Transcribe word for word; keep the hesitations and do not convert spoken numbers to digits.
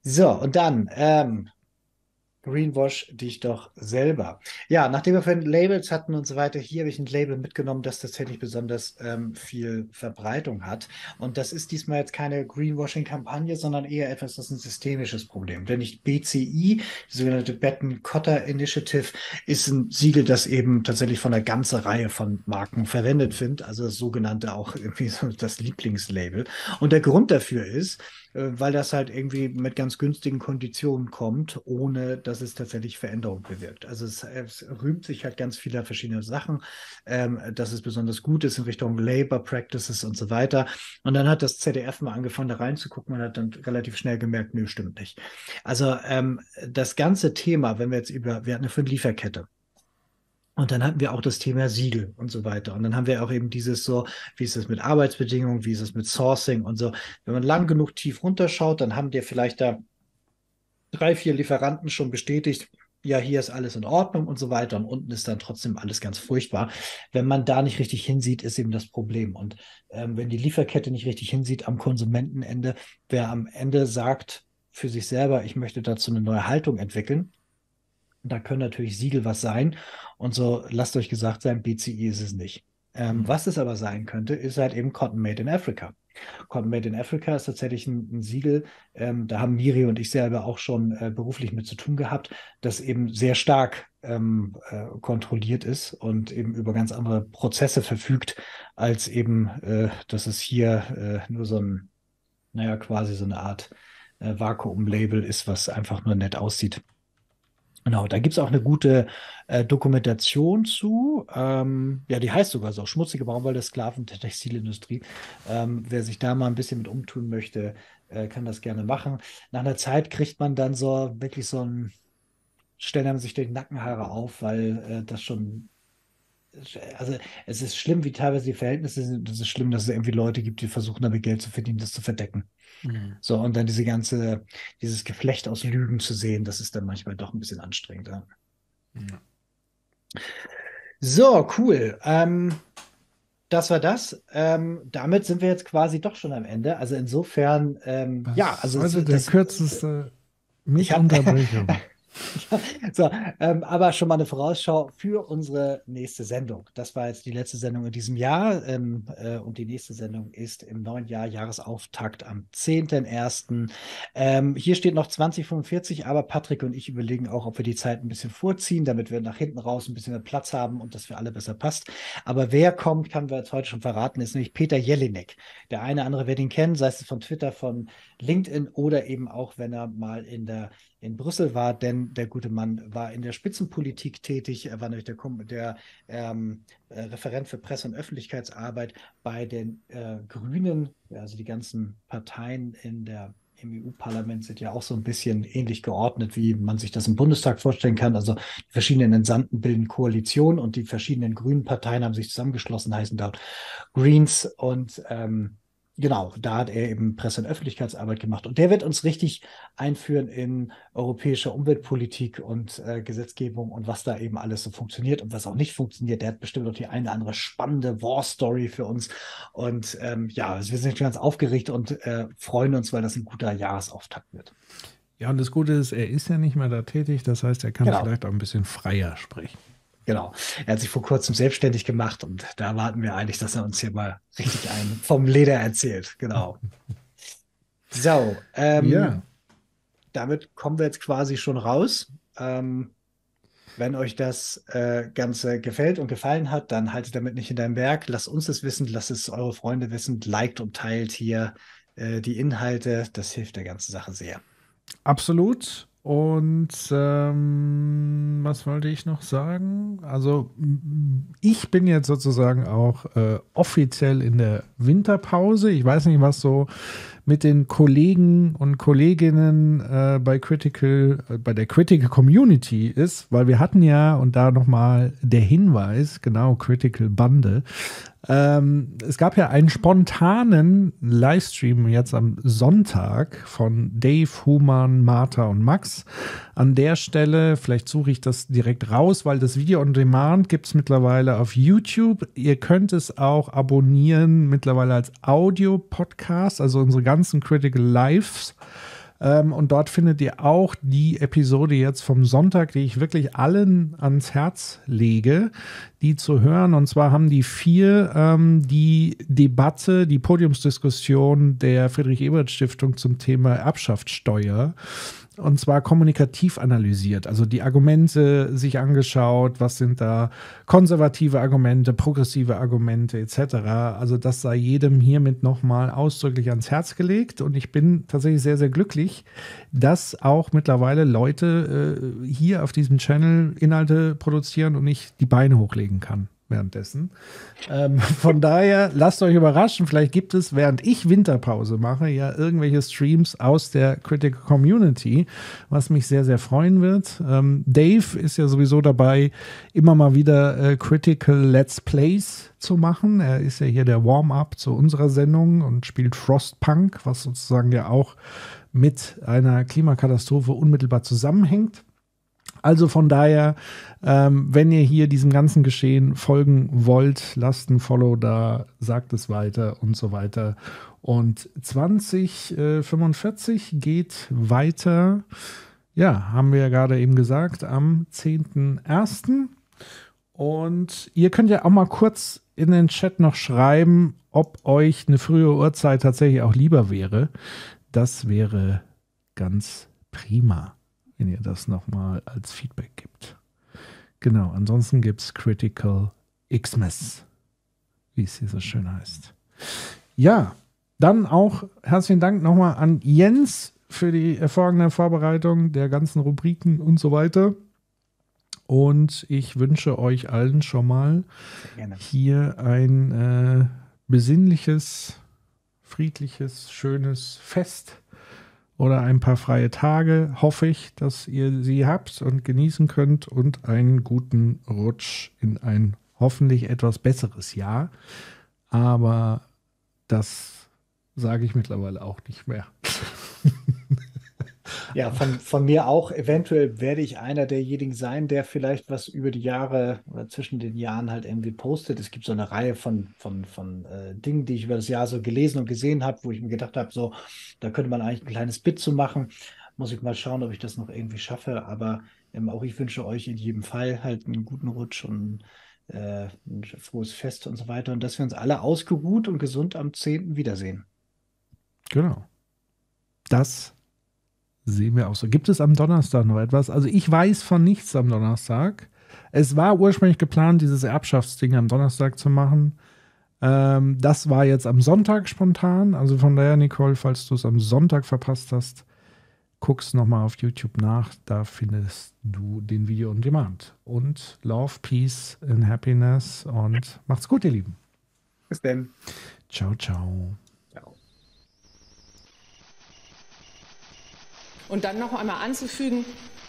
So, und dann, ähm, Greenwash dich doch selber. Ja, nachdem wir vorhin Labels hatten und so weiter, hier habe ich ein Label mitgenommen, das tatsächlich besonders ähm, viel Verbreitung hat. Und das ist diesmal jetzt keine Greenwashing-Kampagne, sondern eher etwas, das ist ein systemisches Problem. Denn nicht B C I, die sogenannte Benton-Cotter Initiative, ist ein Siegel, das eben tatsächlich von einer ganzen Reihe von Marken verwendet wird. Also das sogenannte auch irgendwie so das Lieblingslabel. Und der Grund dafür ist, äh, weil das halt irgendwie mit ganz günstigen Konditionen kommt, ohne dass es tatsächlich Veränderung bewirkt. Also es, es rühmt sich halt ganz vieler verschiedener Sachen, ähm, dass es besonders gut ist in Richtung Labor Practices und so weiter. Und dann hat das Z D F mal angefangen, da reinzugucken und hat dann relativ schnell gemerkt, nö, stimmt nicht. Also ähm, das ganze Thema, wenn wir jetzt über, wir hatten eine Fünf-Lieferkette. Und dann hatten wir auch das Thema Siegel und so weiter. Und dann haben wir auch eben dieses so, wie ist es mit Arbeitsbedingungen, wie ist es mit Sourcing und so. Wenn man lang genug tief runterschaut, dann haben dir vielleicht da drei, vier Lieferanten schon bestätigt, ja, hier ist alles in Ordnung und so weiter. Und unten ist dann trotzdem alles ganz furchtbar. Wenn man da nicht richtig hinsieht, ist eben das Problem. Und ähm, wenn die Lieferkette nicht richtig hinsieht am Konsumentenende, wer am Ende sagt für sich selber, ich möchte dazu eine neue Haltung entwickeln, da können natürlich Siegel was sein. Und so, lasst euch gesagt sein, B C I ist es nicht. Ähm, Mhm. was es aber sein könnte, ist halt eben Cotton Made in Africa. Cotton Made in Africa ist tatsächlich ein, ein Siegel, ähm, da haben Miri und ich selber auch schon äh, beruflich mit zu tun gehabt, das eben sehr stark ähm, äh, kontrolliert ist und eben über ganz andere Prozesse verfügt, als eben, äh, dass es hier äh, nur so ein, naja, quasi so eine Art äh, Vakuum-Label ist, was einfach nur nett aussieht. Genau, da gibt es auch eine gute äh, Dokumentation zu. Ähm, ja, die heißt sogar so, Schmutzige Baumwolle, Sklaven der Textilindustrie. Ähm, wer sich da mal ein bisschen mit umtun möchte, äh, kann das gerne machen. Nach einer Zeit kriegt man dann so wirklich so ein, stellen einem sich die Nackenhaare auf, weil äh, das schon, also es ist schlimm, wie teilweise die Verhältnisse sind. Es ist schlimm, dass es irgendwie Leute gibt, die versuchen, damit Geld zu verdienen, das zu verdecken. Mhm. So, und dann diese ganze, dieses Geflecht aus Lügen zu sehen, das ist dann manchmal doch ein bisschen anstrengend. Ja. Ja. So, cool. Ähm, das war das. Ähm, damit sind wir jetzt quasi doch schon am Ende. Also insofern, ähm, ja, Was also es- heute der das, kürzeste ich mit habe Unterbrechung. so, ähm, aber schon mal eine Vorausschau für unsere nächste Sendung. Das war jetzt die letzte Sendung in diesem Jahr ähm, äh, und die nächste Sendung ist im neuen Jahr, Jahresauftakt am zehnten ersten. Ähm, hier steht noch zwanzig fünfundvierzig, aber Patrick und ich überlegen auch, ob wir die Zeit ein bisschen vorziehen, damit wir nach hinten raus ein bisschen mehr Platz haben und das für alle besser passt. Aber wer kommt, kann wir jetzt heute schon verraten, ist nämlich Peter Jelinek. Der eine andere wird ihn kennen, sei es von Twitter, von LinkedIn oder eben auch, wenn er mal in der in Brüssel war, denn der gute Mann war in der Spitzenpolitik tätig. Er war nämlich der, der ähm, äh, Referent für Presse- und Öffentlichkeitsarbeit bei den äh, Grünen. Ja, also die ganzen Parteien in der im E U-Parlament sind ja auch so ein bisschen ähnlich geordnet, wie man sich das im Bundestag vorstellen kann. Also die verschiedenen Entsandten bilden Koalition und die verschiedenen grünen Parteien haben sich zusammengeschlossen, heißen dort Greens und ähm, genau, da hat er eben Presse- und Öffentlichkeitsarbeit gemacht. Und der wird uns richtig einführen in europäische Umweltpolitik und äh, Gesetzgebung und was da eben alles so funktioniert und was auch nicht funktioniert. Der hat bestimmt noch die eine oder andere spannende War-Story für uns. Und ähm, ja, also wir sind schon ganz aufgeregt und äh, freuen uns, weil das ein guter Jahresauftakt wird. Ja, und das Gute ist, er ist ja nicht mehr da tätig, das heißt, er kann Genau. vielleicht auch ein bisschen freier sprechen. Genau. Er hat sich vor kurzem selbstständig gemacht und da erwarten wir eigentlich, dass er uns hier mal richtig einen vom Leder erzählt. Genau. So, Ja, ähm, damit kommen wir jetzt quasi schon raus. Ähm, Wenn euch das äh, Ganze gefällt und gefallen hat, dann haltet damit nicht in deinem Berg. Lasst uns das wissen, lasst es eure Freunde wissen, liked und teilt hier äh, die Inhalte. Das hilft der ganzen Sache sehr. absolut. Und ähm, was wollte ich noch sagen? Also m- ich bin jetzt sozusagen auch äh, offiziell in der Winterpause. Ich weiß nicht, was so mit den Kollegen und Kolleginnen äh, bei Critical, äh, bei der Critical Community ist, weil wir hatten ja, und da nochmal der Hinweis, genau, Critical Bande, ähm, es gab ja einen spontanen Livestream jetzt am Sonntag von Dave, Human, Martha und Max. An der Stelle, vielleicht suche ich das direkt raus, weil das Video on Demand gibt es mittlerweile auf YouTube. Ihr könnt es auch abonnieren, mittlerweile als Audio-Podcast, also unsere ganzen Critical Lives Ähm, und dort findet ihr auch die Episode jetzt vom Sonntag, die ich wirklich allen ans Herz lege, die zu hören. Und zwar haben die vier ähm, die Debatte, die Podiumsdiskussion der Friedrich-Ebert-Stiftung zum Thema Erbschaftssteuer, und zwar kommunikativ analysiert, also die Argumente sich angeschaut, was sind da konservative Argumente, progressive Argumente et cetera. Also das sei jedem hiermit nochmal ausdrücklich ans Herz gelegt, und ich bin tatsächlich sehr, sehr glücklich, dass auch mittlerweile Leute äh, hier auf diesem Channel Inhalte produzieren und ich die Beine hochlegen kann währenddessen. Ähm, von daher, lasst euch überraschen, vielleicht gibt es, während ich Winterpause mache, ja irgendwelche Streams aus der Critical Community, was mich sehr, sehr freuen wird. Ähm, Dave ist ja sowieso dabei, immer mal wieder äh, Critical Let's Plays zu machen. Er ist ja hier der Warm-up zu unserer Sendung und spielt Frostpunk, was sozusagen ja auch mit einer Klimakatastrophe unmittelbar zusammenhängt. Also von daher, ähm, wenn ihr hier diesem ganzen Geschehen folgen wollt, lasst ein Follow da, sagt es weiter und so weiter. Und zwanzig fünfundvierzig geht weiter, ja, haben wir ja gerade eben gesagt, am zehnten ersten Und ihr könnt ja auch mal kurz in den Chat noch schreiben, ob euch eine frühe Uhrzeit tatsächlich auch lieber wäre. Das wäre ganz prima, wenn ihr das nochmal als Feedback gibt. Genau, ansonsten gibt es Critical Xmas, wie es hier so schön heißt. Ja, dann auch herzlichen Dank nochmal an Jens für die hervorragende Vorbereitung der ganzen Rubriken und so weiter. Und ich wünsche euch allen schon mal hier ein äh, besinnliches, friedliches, schönes Fest oder ein paar freie Tage, hoffe ich, dass ihr sie habt und genießen könnt, und einen guten Rutsch in ein hoffentlich etwas besseres Jahr. Aber das sage ich mittlerweile auch nicht mehr. Ja, von, von mir auch. Eventuell werde ich einer derjenigen sein, der vielleicht was über die Jahre oder zwischen den Jahren halt irgendwie postet. Es gibt so eine Reihe von, von, von äh, Dingen, die ich über das Jahr so gelesen und gesehen habe, wo ich mir gedacht habe, so, da könnte man eigentlich ein kleines Bit zu machen. Muss ich mal schauen, ob ich das noch irgendwie schaffe. Aber ähm, auch ich wünsche euch in jedem Fall halt einen guten Rutsch und äh, ein frohes Fest und so weiter. Und dass wir uns alle ausgeruht und gesund am zehnten wiedersehen. Genau. Das sehen wir auch so. Gibt es am Donnerstag noch etwas? Also ich weiß von nichts am Donnerstag. Es war ursprünglich geplant, dieses Erbschaftsding am Donnerstag zu machen. Ähm, das war jetzt am Sonntag spontan. Also von daher, Nicole, falls du es am Sonntag verpasst hast, guck's nochmal auf YouTube nach. Da findest du den Video on Demand. Und Love, Peace and Happiness. Und macht's gut, ihr Lieben. Bis dann. Ciao, ciao. Ciao. Und dann noch einmal anzufügen,